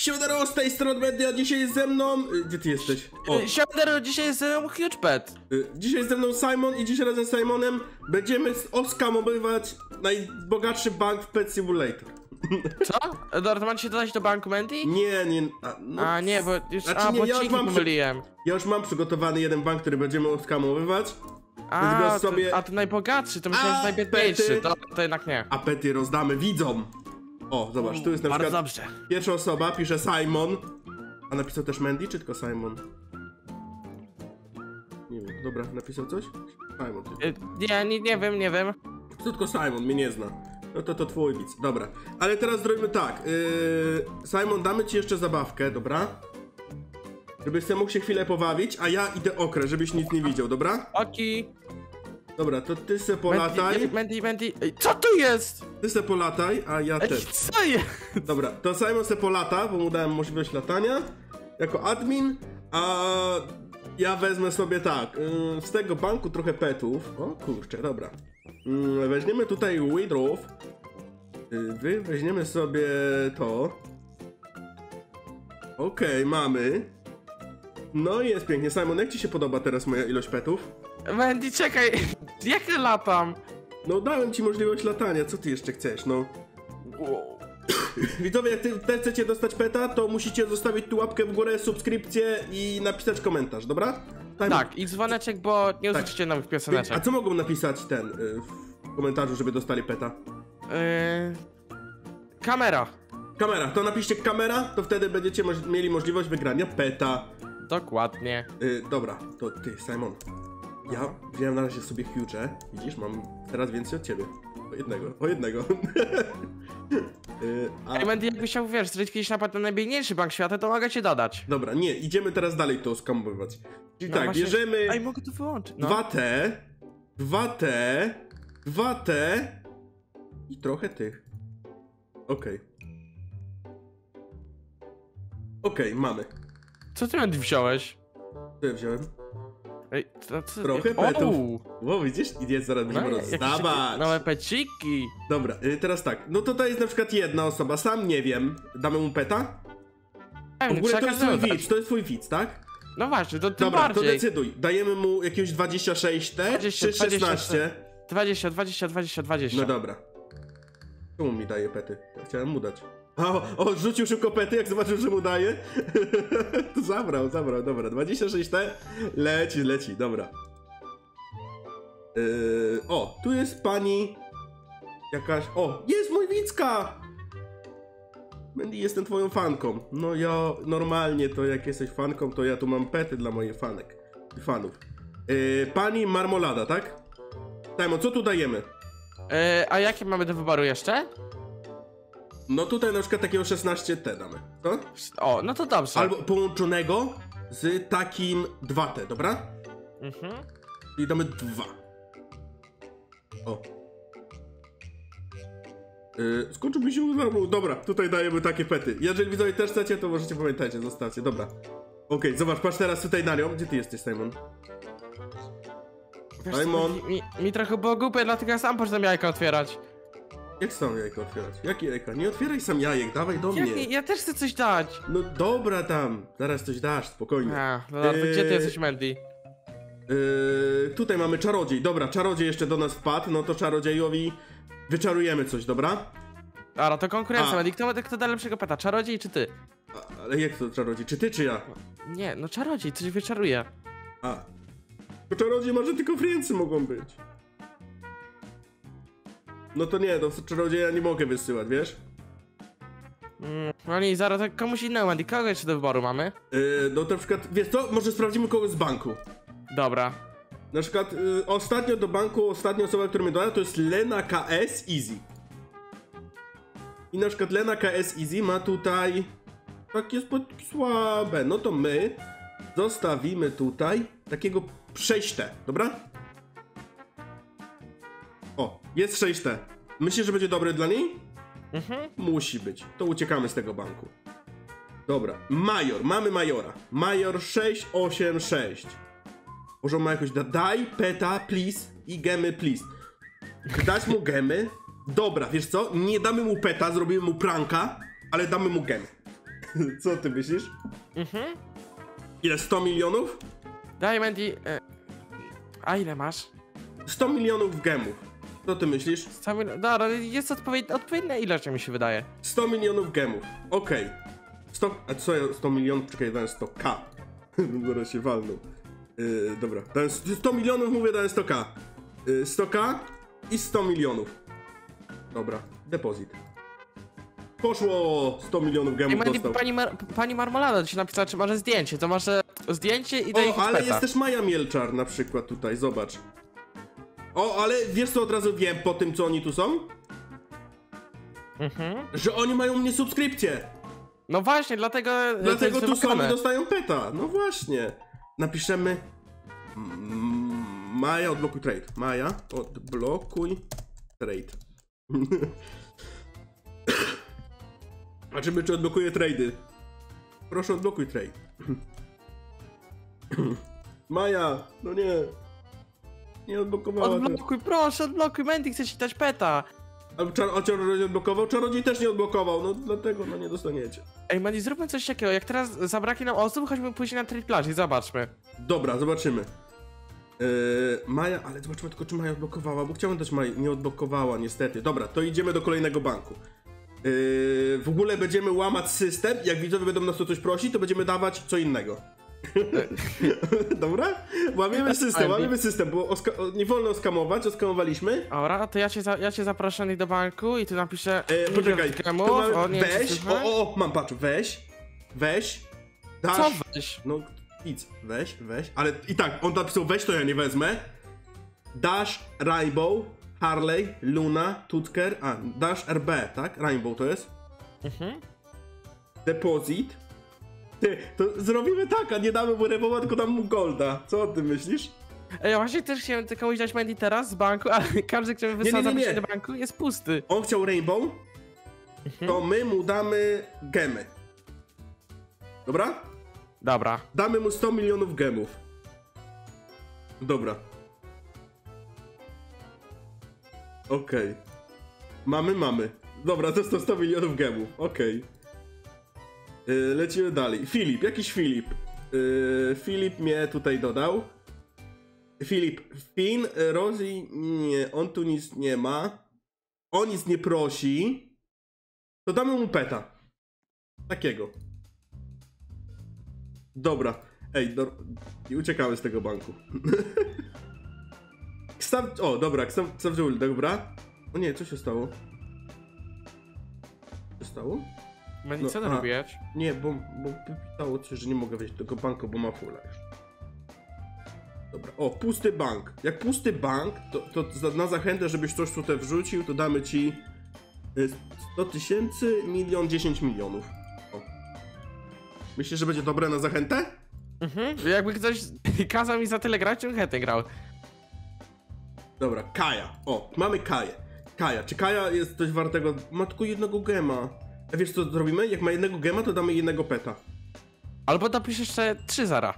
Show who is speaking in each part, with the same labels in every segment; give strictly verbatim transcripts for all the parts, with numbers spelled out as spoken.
Speaker 1: Siodero, z tej strony Mendy, a dzisiaj jest ze mną... Gdzie ty jesteś?
Speaker 2: O. Siodero, dzisiaj jest ze mną Huge Pet.
Speaker 1: Dzisiaj jest ze mną Simon i dzisiaj razem z Simonem będziemy oskamowywać najbogatszy bank w Pet Simulator.
Speaker 2: Co? Edward, mam się dodać do banku Mendy?
Speaker 1: Nie, nie... A, no,
Speaker 2: a nie, bo już...
Speaker 1: znaczy,
Speaker 2: a,
Speaker 1: nie,
Speaker 2: bo
Speaker 1: ja już mam
Speaker 2: pomyliłem.
Speaker 1: Ja już mam przygotowany jeden bank, który będziemy oskamowywać.
Speaker 2: A,
Speaker 1: sobie...
Speaker 2: to, a to najbogatszy, to myślałem, że najbiedniejszy, to, to jednak nie.
Speaker 1: A pety rozdamy widzom. O, zobacz, tu jest na
Speaker 2: Bardzo
Speaker 1: przykład
Speaker 2: dobrze.
Speaker 1: pierwsza osoba, pisze Simon. A napisał też Mendy, czy tylko Simon? Nie wiem, dobra, napisał coś? Simon.
Speaker 2: Y, nie, nie, nie wiem, nie wiem.
Speaker 1: To tylko Simon, mnie nie zna. No to to twój widz, dobra. Ale teraz zrobimy tak, yy... Simon, damy ci jeszcze zabawkę, dobra? Żebyś sobie mógł się chwilę pobawić, a ja idę okres, żebyś nic nie widział, dobra?
Speaker 2: Oki.
Speaker 1: Dobra, to ty se polataj.
Speaker 2: Mendy, Mendy, Mendy. Ej, co tu jest?
Speaker 1: Ty se polataj, a ja
Speaker 2: Ej,
Speaker 1: też.
Speaker 2: co jest?
Speaker 1: Dobra, to Simon se polata, bo mu dałem możliwość latania jako admin, a ja wezmę sobie tak, yy, z tego banku trochę petów. O kurczę, dobra. Yy, weźmiemy tutaj withdraw. Yy, wy weźmiemy sobie to. Okej, okay, mamy. No i jest pięknie. Simon, jak ci się podoba teraz moja ilość petów?
Speaker 2: Mendy, czekaj, jak ja latam?
Speaker 1: No dałem ci możliwość latania, co ty jeszcze chcesz, no? Widzowie, jak ty też chcecie dostać peta, to musicie zostawić tu łapkę w górę, subskrypcję i napisać komentarz, dobra? Time.
Speaker 2: Tak, i dzwoneczek, bo nie usłyszycie tak. nowych pioseneczek.
Speaker 1: A co mogą napisać ten y, w komentarzu, żeby dostali peta?
Speaker 2: Yy... Kamera.
Speaker 1: Kamera, to napiszcie kamera, to wtedy będziecie moż mieli możliwość wygrania peta.
Speaker 2: Dokładnie.
Speaker 1: Y, dobra, to ty, Simon. Ja wziąłem na razie sobie Huge, widzisz, mam teraz więcej od ciebie. O jednego, o jednego. yy, a...
Speaker 2: Ej, Mendy, jakbyś chciał, wiesz, zrobić kiedyś napad na najbiedniejszy bank świata, to mogę cię dodać.
Speaker 1: Dobra, nie, idziemy teraz dalej to skamowywać. Czyli
Speaker 2: no
Speaker 1: tak,
Speaker 2: właśnie...
Speaker 1: bierzemy...
Speaker 2: Ej, mogę to wyłączyć. No.
Speaker 1: dwa T, dwa T, dwa T i trochę tych. Okej. Okay. Okej, okay, mamy.
Speaker 2: Co ty, Mendy, wziąłeś?
Speaker 1: Co ja wziąłem?
Speaker 2: Ej, to, to...
Speaker 1: Trochę petów. Bo widzisz, idzie zaraz będziemy
Speaker 2: no,
Speaker 1: rozdawać.
Speaker 2: Nowe peciki.
Speaker 1: Dobra, y, teraz tak. No to to jest na przykład jedna osoba, sam nie wiem. Damy mu peta?
Speaker 2: Ej,
Speaker 1: w ogóle to jest twój widz, to jest twój widz, tak?
Speaker 2: No właśnie, to tym
Speaker 1: Dobra,
Speaker 2: bardziej.
Speaker 1: to decyduj. Dajemy mu jakiegoś dwadzieścia sześć T czy szesnaście?
Speaker 2: dwadzieścia, dwadzieścia, dwadzieścia, dwadzieścia.
Speaker 1: No dobra. Czemu mi daje pety? Ja chciałem mu dać. O, o, rzucił szybko pety, jak zobaczył, że mu daje. To zabrał, zabrał, dobra. dwadzieścia sześć T. Leci, leci, dobra. Yy, o, tu jest pani jakaś... O, jest mój Wicka! Mendy, jestem twoją fanką. No ja normalnie to jak jesteś fanką, to ja tu mam pety dla moich fanek i fanów. Yy, pani Marmolada, tak? Simon, co tu dajemy?
Speaker 2: Yy, a jakie mamy do wyboru jeszcze?
Speaker 1: No tutaj na przykład takiego szesnaście T damy, co?
Speaker 2: O, no to dobrze.
Speaker 1: Albo połączonego z takim dwa T, dobra?
Speaker 2: Mhm.
Speaker 1: I damy dwa. O. Yy, skończyłby się udało. Dobra, tutaj dajemy takie pety. Jeżeli widzowie też chcecie, to możecie pamiętajcie, zostawcie, dobra. Okej, okay, zobacz, patrz teraz tutaj na nią. Gdzie ty jesteś, Simon?
Speaker 2: Wiesz,
Speaker 1: Simon.
Speaker 2: Mi, mi, mi trochę było głupie, dlatego ja sam poszedłem jajka otwierać.
Speaker 1: Jak sam jajko otwierać? Jakie jajka? Nie otwieraj sam jajek, dawaj do
Speaker 2: Jak
Speaker 1: mnie.
Speaker 2: nie, ja też chcę coś dać.
Speaker 1: No dobra tam, zaraz coś dasz, spokojnie.
Speaker 2: A, no, yy... Gdzie ty jesteś, Mendy?
Speaker 1: Yy, tutaj mamy czarodziej, dobra, czarodziej jeszcze do nas wpadł, no to czarodziejowi wyczarujemy coś, dobra?
Speaker 2: A, no to konkurencja,
Speaker 1: A.
Speaker 2: Mendy. Kto, kto da lepszego peta, czarodziej czy ty?
Speaker 1: A, ale jak to czarodziej, czy ty, czy ja?
Speaker 2: Nie, no czarodziej, coś wyczaruje.
Speaker 1: A, to czarodziej może tylko friendsy mogą być. No to nie, do czarodzieja nie mogę wysyłać, wiesz?
Speaker 2: Mm, no nie, zaraz to komuś innemu, Mendy. Kogo jeszcze do wyboru mamy?
Speaker 1: Yy, no to na przykład, wiesz co, może sprawdzimy kogoś z banku.
Speaker 2: Dobra.
Speaker 1: Na przykład yy, ostatnio do banku, ostatnia osoba, która mnie dodała, to jest Lena K S Easy. I na przykład Lena K S Easy ma tutaj takie spotki słabe. No to my zostawimy tutaj takiego sześć T, dobra? O, jest sześć T. Myślisz, że będzie dobry dla niej?
Speaker 2: Mhm.
Speaker 1: Musi być. To uciekamy z tego banku. Dobra, Major, mamy Majora. Major sześć osiem sześć. Może on ma jakoś da daj, peta, please i gemy, please. Dać mu gemy? Dobra, wiesz co? Nie damy mu peta, zrobimy mu pranka, ale damy mu gemy. Co ty myślisz?
Speaker 2: Mhm.
Speaker 1: Ile? sto milionów?
Speaker 2: Daj, Mandy. E... A ile masz?
Speaker 1: sto milionów gemów. Co ty myślisz?
Speaker 2: Cały... Dobra, jest odpowiednia, odpowiednia ilość, mi się wydaje.
Speaker 1: sto milionów gemów. Okej. Okay. sto... A co ja? sto milionów? Czekaj, dałem sto ka. Zaraz się walnął. Yy, dobra. Dałem sto milionów, mówię, dałem sto ka. Yy, sto ka i sto milionów. Dobra. Depozyt. Poszło! sto milionów gemów
Speaker 2: Mandy,
Speaker 1: dostał.
Speaker 2: pani, Mar pani Marmolada ci napisała, czy może zdjęcie. To może zdjęcie i daj
Speaker 1: O, ale
Speaker 2: peta.
Speaker 1: jest też Maja Mielczar na przykład tutaj, zobacz. O, ale wiesz co od razu wiem po tym, co oni tu są?
Speaker 2: Mhm.
Speaker 1: Że oni mają mnie subskrypcję.
Speaker 2: No właśnie, dlatego...
Speaker 1: Dlatego
Speaker 2: to
Speaker 1: tu
Speaker 2: jest
Speaker 1: są i
Speaker 2: wymagane.
Speaker 1: dostają peta. No właśnie. Napiszemy... Mm, Maja, odblokuj trade. Maja, odblokuj trade. Zobaczymy, czy odblokuje trady. Proszę, odblokuj trade. Maja, no nie. Nie odblokowała.
Speaker 2: Odblokuj, proszę, odblokuj, Mandy chce ci dać peta.
Speaker 1: A, czar a czarodziej odblokował? Czarodziej też nie odblokował, no dlatego no nie dostaniecie.
Speaker 2: Ej, Mandy, zróbmy coś takiego, jak teraz zabraknie nam osób, chodźmy później na trade plaż i zobaczmy.
Speaker 1: Dobra, zobaczymy. Yy, Maja, ale zobaczymy tylko, czy Maja odblokowała, bo chciałem też Maja, nie odblokowała niestety. Dobra, to idziemy do kolejnego banku. Yy, w ogóle będziemy łamać system, jak widzowie będą nas o coś prosić, to będziemy dawać co innego. Dobra? Łamiemy system, łamiemy system, bo nie wolno oskamować, oskamowaliśmy.
Speaker 2: Dobra, to ja cię, za ja cię zaproszę do banku i tu napiszę...
Speaker 1: E, poczekaj,
Speaker 2: gemów,
Speaker 1: to mamy,
Speaker 2: o, nie,
Speaker 1: weź, o, o, o, mam, patrz, weź, weź, dasz,
Speaker 2: Co weź?
Speaker 1: no, nic, weź, weź, ale i tak, on napisał weź, to ja nie wezmę. Dash, Rainbow, Harley, Luna, Tutker, a, Dash R B, tak? Rainbow to jest?
Speaker 2: Mhm.
Speaker 1: Deposit. Ty, to zrobimy tak, a nie damy mu Rainbowa, tylko damy mu Golda. Co o tym myślisz?
Speaker 2: Ej, ja właśnie też chciałem komuś dać Mandy teraz z banku, ale każdy, kto mi
Speaker 1: nie,
Speaker 2: wysłał
Speaker 1: nie, nie.
Speaker 2: zaproszenie do banku, jest pusty.
Speaker 1: On chciał Rainbow, to my mu damy gemy. Dobra?
Speaker 2: Dobra.
Speaker 1: Damy mu sto milionów gemów. Dobra. Okej. Okay. Mamy, mamy. Dobra, to sto milionów gemów. Okej. Okay. Yy, lecimy dalej. Filip, jakiś Filip. Yy, Filip mnie tutaj dodał. Filip, Finn, Rosie, nie, on tu nic nie ma. On nic nie prosi. To damy mu peta. Takiego. Dobra. Ej, do... i uciekamy z tego banku. Ksaw... O, dobra, Ksaw... Ksaw... dobra. O nie, co się stało? Co się stało?
Speaker 2: Mandy,
Speaker 1: No,
Speaker 2: co ty
Speaker 1: aha.
Speaker 2: robiłeś?
Speaker 1: Nie, bo, bo pytało się, że nie mogę wejść do tego banku, bo ma fulla już. Dobra, o, pusty bank. Jak pusty bank, to, to za, na zachętę, żebyś coś tutaj wrzucił, to damy ci y, sto tysięcy, milion, dziesięć milionów. O. Myślisz, że będzie dobre na zachętę?
Speaker 2: Mhm. Jakby ktoś kazał mi za tyle grać, to bym chętnie grał.
Speaker 1: Dobra, Kaja. O, mamy Kaję. Kaja, czy Kaja jest coś wartego? Ma tylko jednego gema. A wiesz co zrobimy? Jak ma jednego gema, to damy jednego peta.
Speaker 2: Albo dopisz jeszcze trzy zara.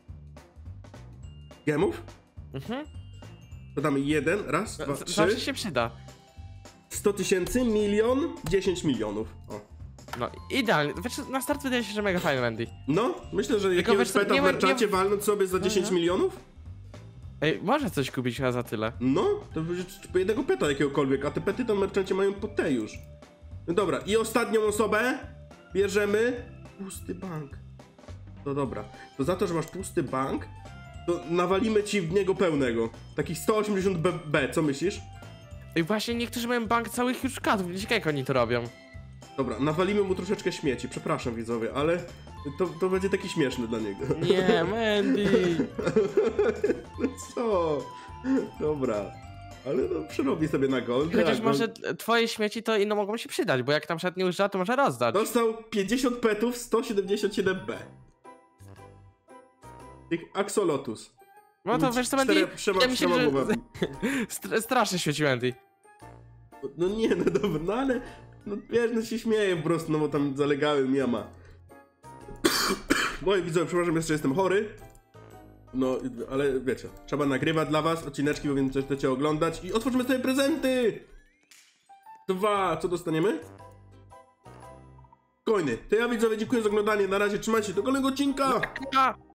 Speaker 1: Gemów?
Speaker 2: Mhm.
Speaker 1: To damy jeden, raz, dwa,
Speaker 2: Z zawsze
Speaker 1: trzy.
Speaker 2: się przyda.
Speaker 1: sto tysięcy, milion, dziesięć milionów. O.
Speaker 2: No, idealnie. Wiesz, na start wydaje się, że mega fajny Mandy.
Speaker 1: No, myślę, że
Speaker 2: Tylko
Speaker 1: jakiegoś
Speaker 2: wiesz co,
Speaker 1: peta
Speaker 2: nie
Speaker 1: w
Speaker 2: ma-
Speaker 1: merchancie
Speaker 2: nie-
Speaker 1: walnąć sobie za dziesięć
Speaker 2: Aha.
Speaker 1: milionów?
Speaker 2: Ej, może coś kupić chyba za tyle.
Speaker 1: No, to będzie po jednego peta jakiegokolwiek, a te pety tam w merchancie mają po te już. No dobra, i ostatnią osobę bierzemy. Pusty bank. No dobra, to za to, że masz pusty bank, to nawalimy ci w niego pełnego. Takich sto osiemdziesiąt B, B, co myślisz?
Speaker 2: Ej, właśnie niektórzy mają bank całych już kadrów, wiecie jak oni to robią.
Speaker 1: Dobra, nawalimy mu troszeczkę śmieci, przepraszam widzowie, ale to, to będzie taki śmieszny dla niego.
Speaker 2: Nie, Mandy.
Speaker 1: No co? Dobra. Ale no, przerobi sobie na gold.
Speaker 2: Chociaż może twoje śmieci to inno mogą się przydać, bo jak na przykład nie używa, to może rozdać.
Speaker 1: Dostał pięćdziesiąt petów, sto siedemdziesiąt siedem B. Tych Axolotus.
Speaker 2: No to wiesz co, Mandy?
Speaker 1: Cztery- trzema-
Speaker 2: Wydaje mi się,
Speaker 1: trzema
Speaker 2: że
Speaker 1: głowami.
Speaker 2: str strasznie świeci Mandy.
Speaker 1: No nie, no dobra, no ale... No wiesz, no się śmieję po prostu, no bo tam zalegałem jama. Moi widzowie, przepraszam, jeszcze jestem chory. No, ale wiecie, trzeba nagrywać dla was odcineczki, bo więc coś chcecie oglądać. I otworzymy sobie prezenty! Dwa, co dostaniemy? Spokojny. To ja widzowie dziękuję za oglądanie. Na razie trzymajcie się do kolejnego odcinka.
Speaker 2: A,